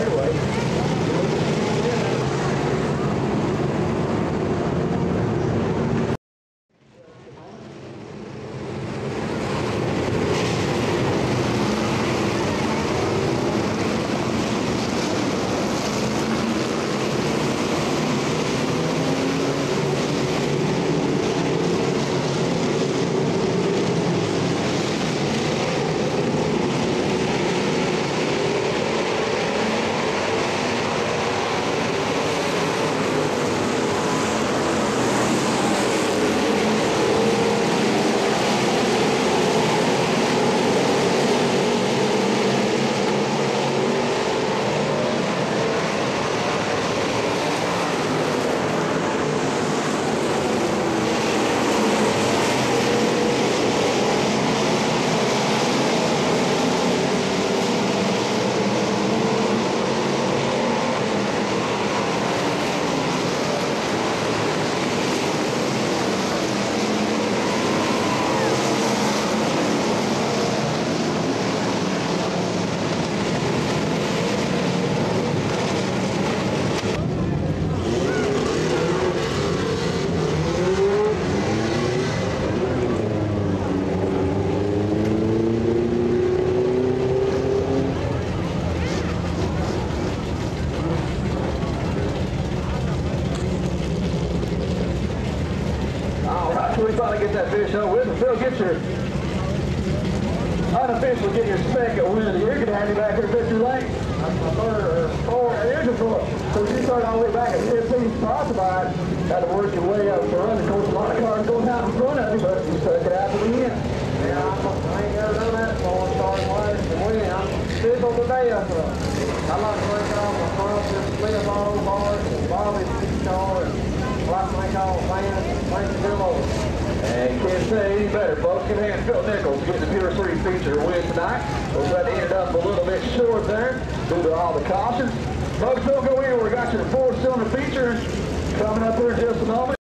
straightaway. We finally get that finish over with. Phil, get your unofficial, get your spec at win of the year. Get handy back here, Victor Lane. That's my third or fourth years before. So you start all the way back at 15 spots about it. Had to work your way up front. Of course, a lot of cars going out in front of you, but you stuck it out to the end. Yeah, I ain't never done that before. Starting last and win. I'm still on the day up front. I like to break off the front, just split them all bars, and Bobby's car, and like to make all fans, thank you very much. And can't say any better, folks. Give a hand to Phil Nichols getting the Pure 3 feature win tonight. We'll try to end it up a little bit short there due to all the cautions. Folks, don't go anywhere. We got your 4-cylinder feature coming up here in just a moment.